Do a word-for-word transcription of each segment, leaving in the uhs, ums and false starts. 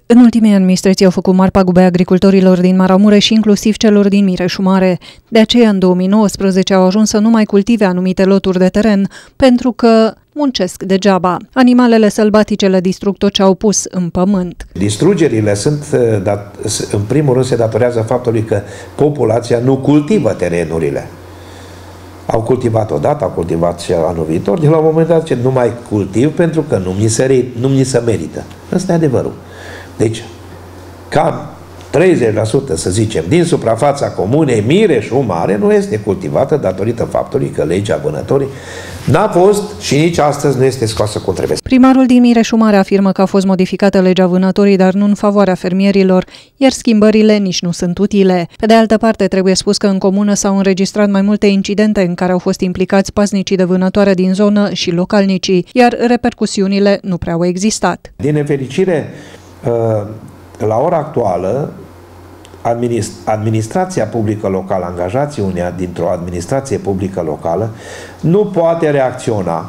În ultimii ani, mistreții au făcut mari pagube agricultorilor din Maramureș și inclusiv celor din Mireșu-Mare. De aceea, în două mii nouăsprezece, au ajuns să nu mai cultive anumite loturi de teren, pentru că muncesc degeaba. Animalele sălbatice le distrug tot ce au pus în pământ. Distrugerile sunt, în primul rând, se datorează faptului că populația nu cultivă terenurile. Au cultivat odată, au cultivat și anul viitor, de la un moment dat ce nu mai cultiv pentru că nu mi se, nu mi se merită. Ăsta e adevărul. Deci, cam treizeci la sută, să zicem, din suprafața comunei Mireșu-Mare nu este cultivată datorită faptului că legea vânătorii n-a fost și nici astăzi nu este scoasă cum trebuie. Primarul din Mireșu-Mare afirmă că a fost modificată legea vânătorii, dar nu în favoarea fermierilor, iar schimbările nici nu sunt utile. Pe de altă parte, trebuie spus că în comună s-au înregistrat mai multe incidente în care au fost implicați paznicii de vânătoare din zonă și localnicii, iar repercusiunile nu prea au existat. Din nefericire, la ora actuală, administrația publică locală, angajații uneia dintr-o administrație publică locală, nu poate reacționa,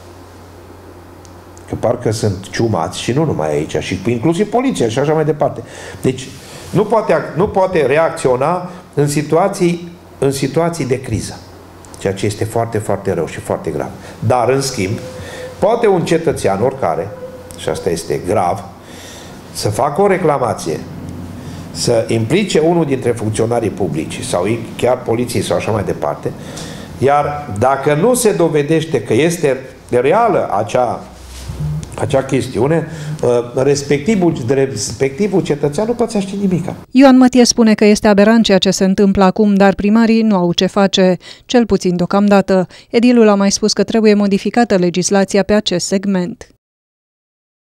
că parcă sunt ciumați și nu numai aici, și inclusiv poliția și așa mai departe. Deci, nu poate, nu poate reacționa în situații, în situații de criză, ceea ce este foarte, foarte rău și foarte grav. Dar, în schimb, poate un cetățean oricare, și asta este grav, să facă o reclamație, să implice unul dintre funcționarii publici sau chiar poliției sau așa mai departe, iar dacă nu se dovedește că este reală acea, acea chestiune, respectivul, respectivul cetățean nu pățește nimic. Ioan Mătie spune că este aberant ceea ce se întâmplă acum, dar primarii nu au ce face, cel puțin deocamdată. Edilul a mai spus că trebuie modificată legislația pe acest segment.